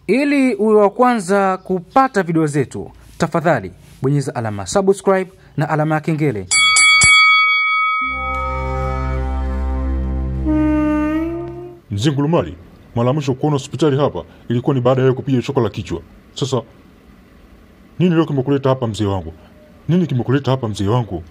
Ili uwe wa kwanza kupata video zetu, tafadhali bonyeza alama subscribe na alama ya kengele. Mzee Ngurumali, mara mwisho kuona hospitali hapa ilikuwa ni baada ya kupiga shoka la kichwa. Sasa nini leo kimekuleta hapa mzee wangu? Nini kimekuleta hapa mzee wangu?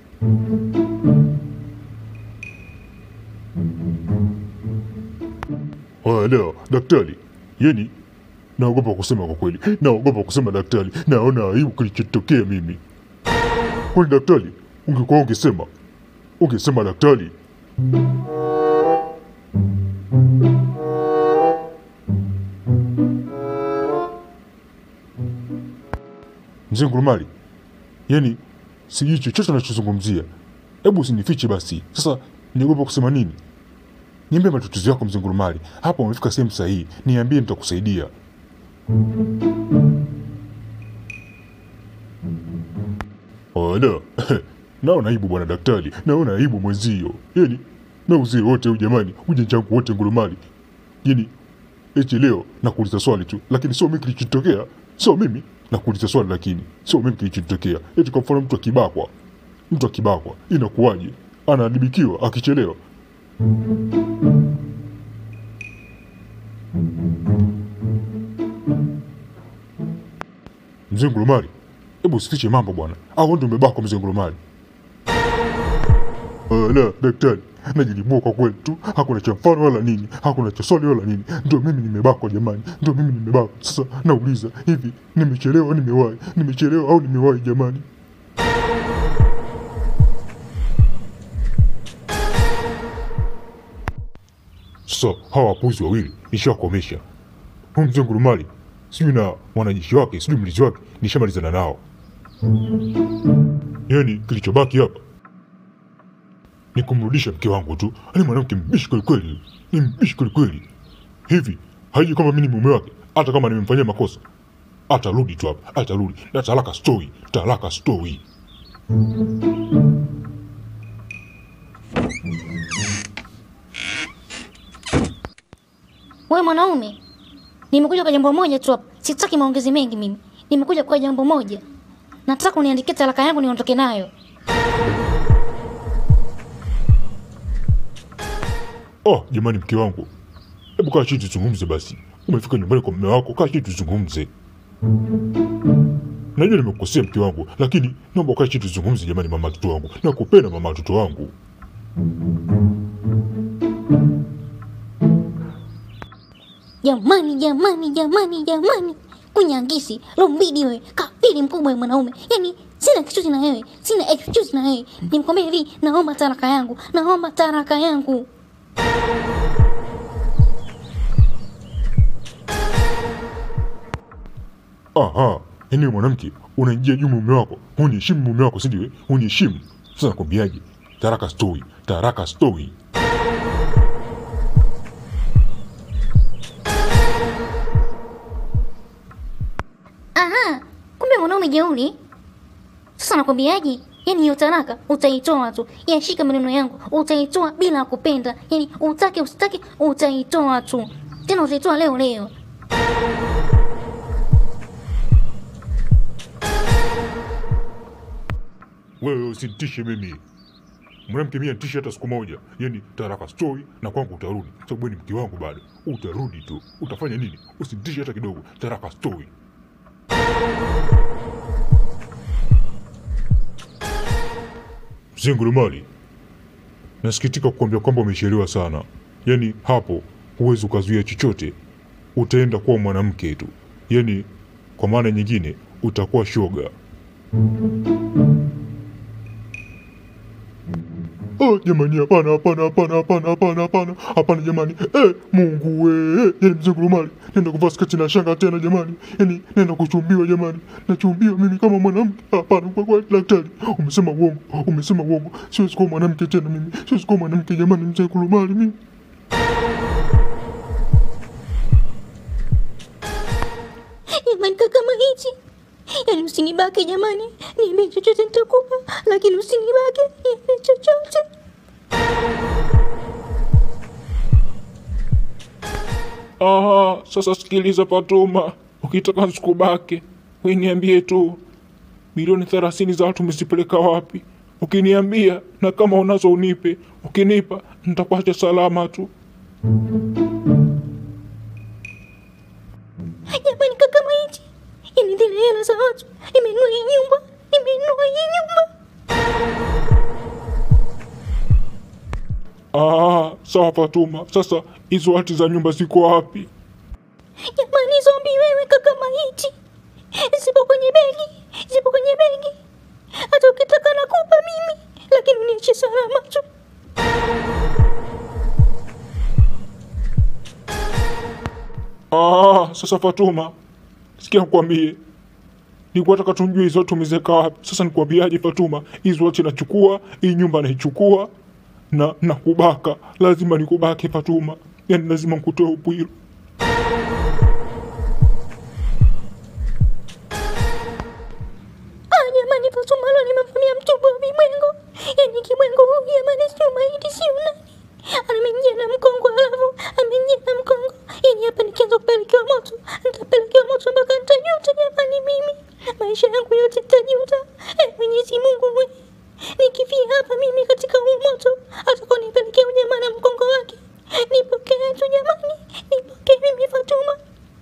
Leo daktari, yani naogopa kusema kwa kweli. Naogopa kusema daktari. Naona aibu kilichotokea mimi. Kwani daktari, ungekuwa ungesema daktari. Mzee Ngurumali, yani sijui chochote anachozungumzia. Hebu usinifiche basi. Sasa niogopa kusema nini? Niambie matatizo yako Mzee Ngurumali. Hapa umefika sehemu sahihi. Niambie nitakusaidia. Naona aibu bwana daktari. Naona aibu mwenzio. Yani na uzee wote huyu jamani, ujanja wangu wote Ngurumali. Yani eti leo nakuuliza swali tu, lakini sio mimi kilichotokea. Sio mimi nakuuliza swali, lakini sio mimi kilichotokea. Eti kwa mfano mtu akibakwa inakuwaje? Anaadibikiwa akichelewa. Mzee Ngurumali, hebu usifiche mambo bwana. Au ndio umebakwa Mzee Ngurumali? La daktari, najilibua kwa kweli tu. Hakuna cha mfano wala nini. Hakuna cha swali wala nini. Ndio mimi nimebakwa jamani. Ndio mimi nimebakwa. Sasa nauliza hivi, nimechelewa nimewahi? Nimechelewa au nimewahi jamani? Sasa hawa wapuzi wawili nishakomesha. Huyu Mzee Ngurumali sijui na mwanajeshi wake, sijui mlinzi wake, nishamalizana nao. Yani kilichobaki hapa ni kumrudisha mke wangu tu. Ani mwanamke mbishi kweli kweli. Ni mbishi kweli kweli. Hivi haiji kama mimi ni mume wake, hata kama nimemfanyia makosa atarudi tu hapa, atarudi. Na talaka story. Wewe mwanaume, nimekuja kwa jambo moja tu hapa. Sitaki maongezi mengi mimi. Nimekuja kwa jambo moja. Nataka uniandikie talaka yangu niondoke nayo. Jamani mke wangu. Hebu kaa chini tuzungumze basi. Umefika nyumbani kwa mume wako, kaa chini tuzungumze. Najua nimekukosea mke wangu, lakini naomba kaa chini tuzungumze jamani mama watoto wangu. Nakupenda mama watoto wangu. Jamani. Kunyangisi, lombidi wewe, kafiri mkubwa mwanaume. Yani sina excuse na wewe, Nimkwambia hivi, naomba talaka yangu. Yani mwanamke unaingia juu mume wako. Uniheshimu mume wako, si ndio? Uniheshimu. Sasa nakwambiaje? Taraka story. Kumbe mwanaume jeuri. Sasa nakwambiaje? Yani hiyo talaka utaitoa tu. Yashika maneno yangu, utaitoa bila kupenda. Yani utake usitake utaitoa tu. Tena utaitoa leo. Wewe usinitishe mimi. Mwanamke mimi anitishe hata siku moja. Yani taraka story na kwangu utarudi. Sababu ni mke wangu bado. Utarudi tu. Utafanya nini? Usinitishe hata kidogo. Taraka story. Mzee Ngurumali, nasikitika kukwambia kwamba umechelewa sana. Yani hapo huwezi ukazuia chochote. Utaenda kuwa mwanamke tu. Yani kwa maana nyingine utakuwa shoga. Jamani hapana jamani. Mungu we. Yani Mzee Ngurumali, nenda kuvaa sketi na shanga tena jamani. Yani nenda kuchumbiwa jamani. Nachumbiwa mimi kama mwanamke. Hapana kwa daktari. Umesema uongo. Siwezi kuwa mwanamke tena mimi. Siwezi kuwa mwanamke jamani Mzee Ngurumali mimi. Jamani kama hichi. Yani usinibake jamani. Niambie chochote nitakupa, lakini usinibake. Niambie chochote. Sasa sikiliza Fatuma, ukitaka nisikubake, wewe niambie tu milioni 30 za watu msipeleka wapi? Ukiniambia na kama unazo unipe, ukinipa nitakuacha salama tu. Jamani kaka maiti, yani zile hela za watu, nimenunua hii nyumba. Sawa Fatuma, sasa hizo hati za nyumba ziko wapi? Jamani zombi wewe kaka maiti, zipo kwenye begi. Hata ukitaka nakupa mimi, lakini uniache salama tu. Sasa Fatuma, sikia nikwambie. Nilikuwa nataka tujue hizo tumezeka wapi. Sasa nikwambiaje Fatuma? Hizo hati nachukua, hii nyumba naichukua na kubaka. Lazima nikubake Fatuma. Yaani lazima nikutoe Upwiruuu. Jamani Fatuma leo nimemfamia mtumbo wa vibwengo. Yani kibwengo huyu jamani sio maiti sio nani. Amenyia na mkongo alafu amenyia na mkongo. Yani hapa nikianza kupelekewa moto, nitapelekewa moto mpaka nitajuta jamani mimi. Maisha yangu yote nitajuta. Mwenyezi Mungu wewe. Nikifia hapa mimi katika huu moto, atakuwa nipelekea ujamaa na mkongo wake. Nipokee tu jamani. Nipokee mimi Fatuma.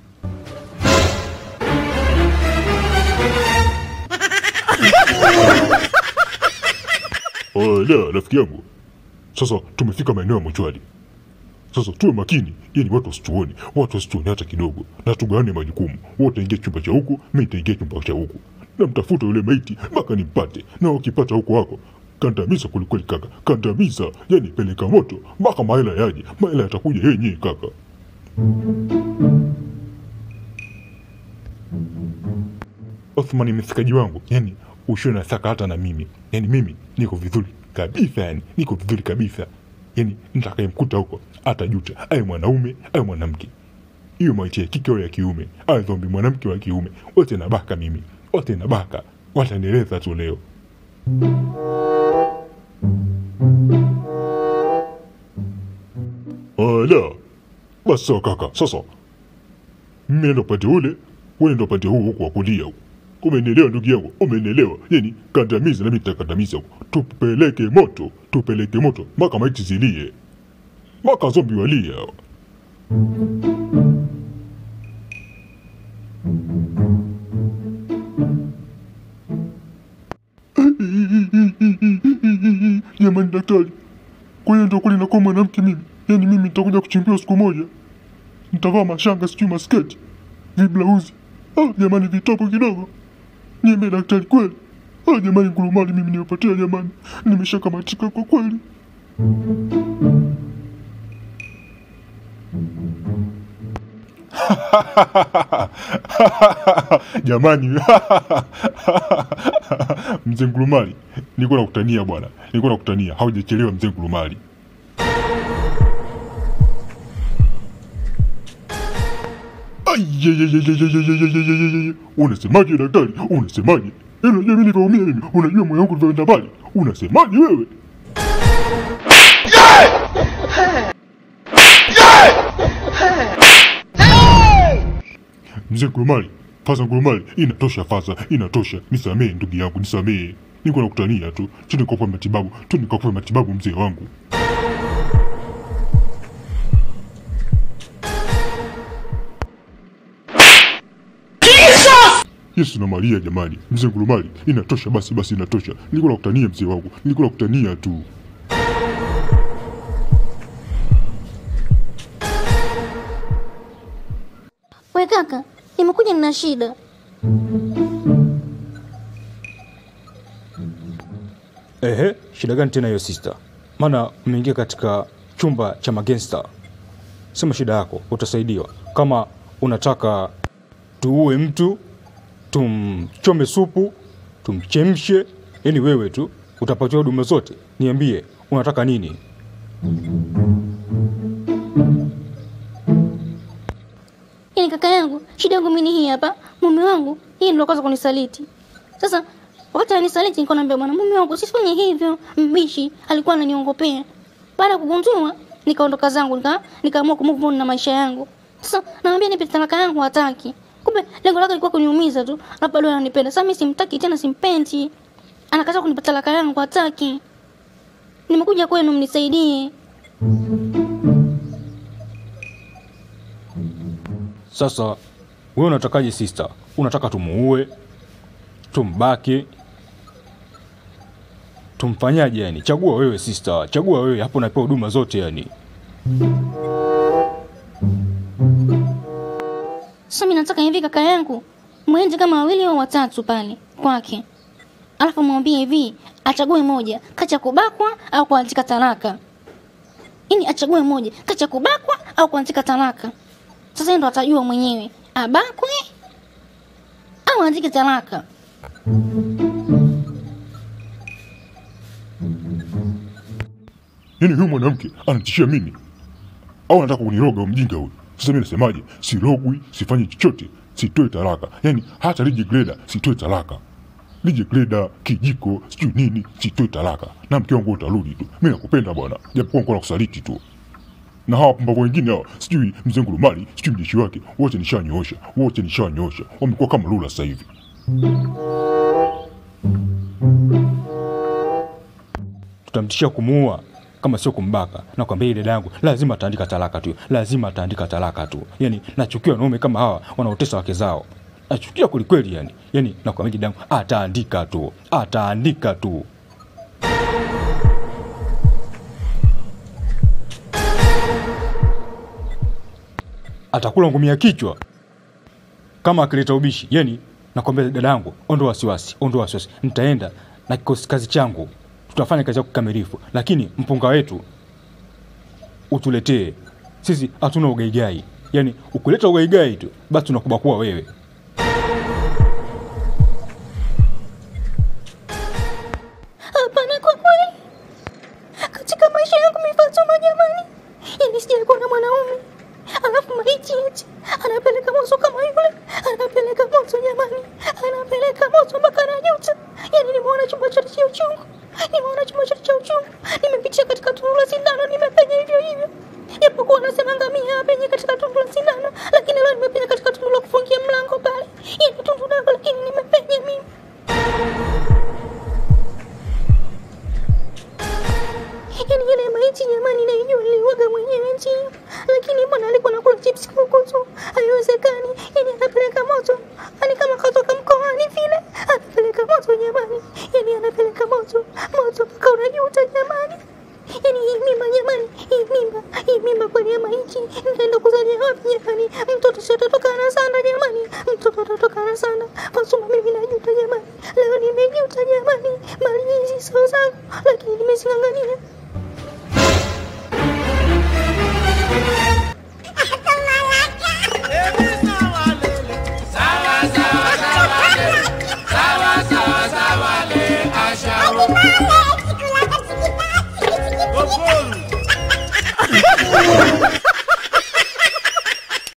Rafiki yangu. Sasa tumefika maeneo ya mochwari. Sasa tuwe makini, ili watu wasituone hata kidogo. Na tugawane majukumu. Wewe utaingia chumba cha huku, mimi nitaingia chumba cha huku. Na mtafuta yule maiti mpaka nimpate. Na ukipata huko wako, kandamiza kulikweli kaka. Kandamiza, yani peleka moto mpaka mahela yaje. Mahela yatakuja yenyewe kaka. Othman mfikaji wangu, yani ushona saka hata na mimi. Yani mimi niko vizuri kabisa. Yani nitakayemkuta huko atajuta, awe mwanaume awe mwanamke. Hiyo maiti ya kike au ya kiume, awe zombi mwanamke wa kiume, wote nabaka mimi. Watanieleza tu leo. Basi sawa kaka. Sasa mimi naenda upande ule, wewe ndio upande huu huko wa kulia huko. Umenielewa ndugu yangu? Umenielewa? Yani kandamiza na mimi nitakandamiza huko. Tupeleke moto mpaka maiti zilie. Mpaka zombi walie. Jamani daktari, kwa hiyo ndio kweli nakuwa mwanamke mimi? Yani mimi nitakuja kuchimbiwa siku moja? Nitavaa mashanga sijui masketi, viblauzi, jamani vitopo kidogo? Niambie daktari kweli? Jamani ngurumali mimi nimepotea jamani. Nimeshakamatika kwa kweli. Jamani. Mzee ngurumali, niko nakutania bwana. Haujachelewa mzee ngurumali. Unasemaje daktari? Unasemaje? Unajua mimi niliumia mimi. Unajua moyo wangu ulivyoenda mbali. Unasemaje wewe? Mzee ngurumali, Faza ngurumali, inatosha. Nisamee ndugu yangu, nisamee. Niko nakutania tu. Tunikopa matibabu mzee wangu. Yesu na Maria jamani. Mzee ngurumali, inatosha basi inatosha. Niko nakutania mzee wangu. Niko nakutania tu. We kaka, nimekuja nina shida. Shida gani tena hiyo sister? Maana umeingia katika chumba cha magangster. Sema shida yako, utasaidiwa. Kama unataka tuue mtu, tumchome supu, tumchemshe, yani wewe tu utapatiwa huduma zote. Niambie, unataka nini? Yani kaka yangu, shida yangu mimi hii hapa. Mume wangu, yeye ndio kwanza kunisaliti. Sasa wakati anisaliti niko naambia bwana mume wangu usifanye hivyo, mbishi alikuwa ananiongopea. Baada ya kugundua nikaondoka zangu, nikaamua kumove on na maisha yangu. Sasa namwambia nipe talaka yangu hataki. Kumbe lengo lake lilikuwa kuniumiza tu. Na bado ananipenda. Sasa mimi simtaki tena, simpendi. Anakataa kunipa talaka yangu hataki. Nimekuja kwenu mnisaidie. Sasa wewe unatakaje sister? Unataka tumuue? Tumbake? Tumfanyaje yani? Chagua wewe sister, chagua wewe, hapo napewa huduma zote yani. Sasa mimi nataka hivi kaka yangu mwende kama wawili au watatu pale kwake. Alafu mwambie hivi, achague moja kati ya kubakwa au kuandika talaka. Yaani achague moja kati ya kubakwa au kuandika talaka. Sasa ndo atajua mwenyewe, abakwe au andike talaka. Yaani huyu mwanamke anatishia mimi? Au anataka kuniroga mjinga huyu? Sasa mimi nasemaje? Sirogwi, sifanyi chochote, sitoe talaka. Yaani hata lije greda sitoe talaka. Lije greda, kijiko, sijui nini, sitoe talaka. Na mke wangu utarudi tu. Mimi nakupenda bwana. Japokuwa niko nakusaliti tu. Na hawa pumbavu wengine hao, sijui mzee Ngurumali, sijui mjeshi wake, wote nishanyoosha. Wamekuwa kama lula sasa hivi. Tutamtishia kumuua kama sio kumbaka. Na kwambia dada yangu lazima ataandika talaka tu. Lazima ataandika talaka tu. Yaani nachukia wanaume kama hawa wanaotesa wake zao. Nachukia kweli yani. Yaani nakwambia dada yangu ataandika tu. Ataandika tu. Atakula ngumi ya kichwa kama akileta ubishi. Yaani nakwambia dada yangu, ondoa wasiwasi. Nitaenda na kikosi kazi changu. Tutafanya kazi yako kikamilifu, lakini mpunga wetu utuletee. Sisi hatuna ugaigai. Yaani ukuleta ugaigai tu, basi tunakubakua wewe. Hapana kwa kweli. Katika maisha yangu Fatuma jamani. Yaani sijawahi kuona mwanaume. Alafu maiti eti anapeleka moto kama yule. Anapeleka moto jamani. Anapeleka moto mpaka anajuta. Yaani nimeona chumba cha uchungu. Nimepitia katika tundu la sindano, nimepenya hivyo. Japokuwa nasema ngamia apenye katika tundu la sindano, lakini leo nimepenya katika tundu la kufungia mlango pale. Yaani tundu dogo lakini nimepenya mimi. Yaani ile maiti jamani naijua niliwaga mwenyewe ndio. Lakini mbona alikuwa anakula chips kuku tu? Haiwezekani. Yaani anapeleka moto. Ani kama katoka mkoani vile. Anapeleka moto jamani. Yaani anapeleka moto mpaka unajuta jamani. Yaani hii mimba jamani. Hii mimba kweli ya maiti. Nitaenda kuzalia wapi jamani? Mtoto si atatokana sana jamani. Mtoto atatokana sana. Fatuma mimi najuta jamani. Leo nimejuta jamani. Mali hizi sio zangu lakini nimezingangania. Upwiruuu.